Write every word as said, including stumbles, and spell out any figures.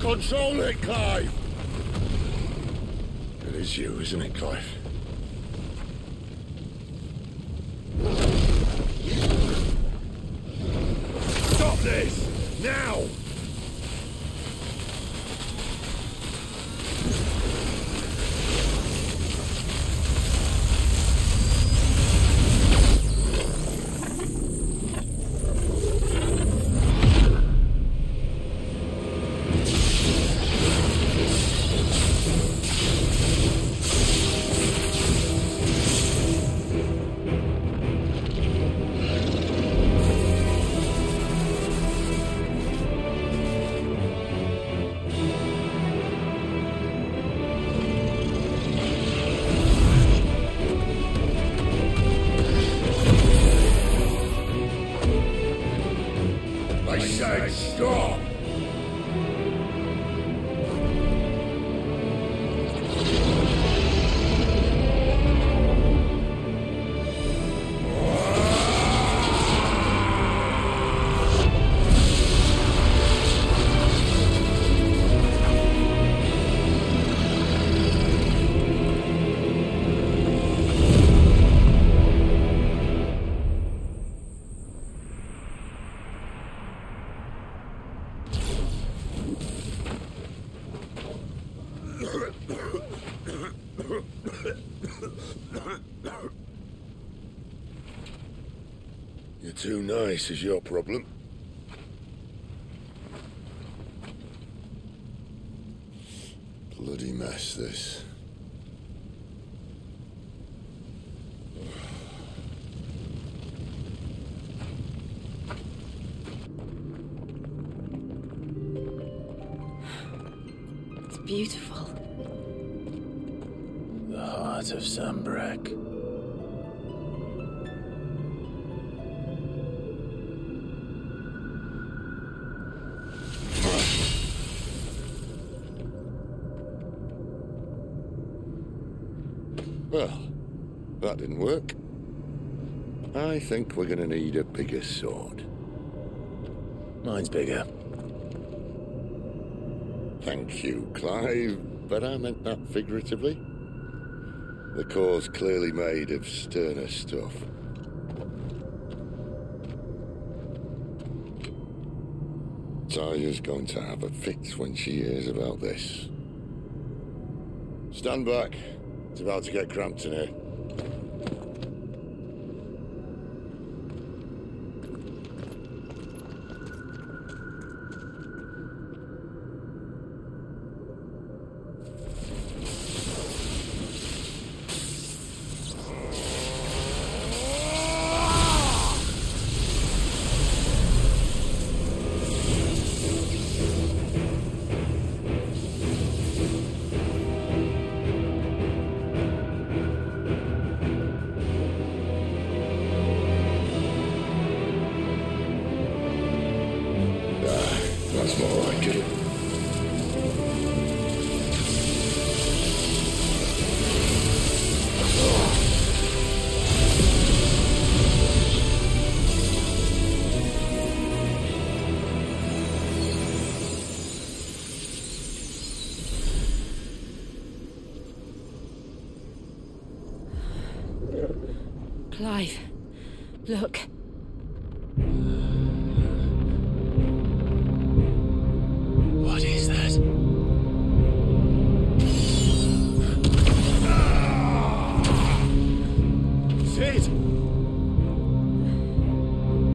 Control it, Clive! It is you, isn't it, Clive? Stop this! Now! Stop! You're too nice is your problem. Bloody mess, this. It's beautiful. The heart of Sambrek. Well, that didn't work. I think we're gonna need a bigger sword. Mine's bigger. Thank you, Clive, but I meant that figuratively. The core's clearly made of sterner stuff. Taya's going to have a fit when she hears about this. Stand back. It's about to get cramped in here. That's more like it. Clive, look.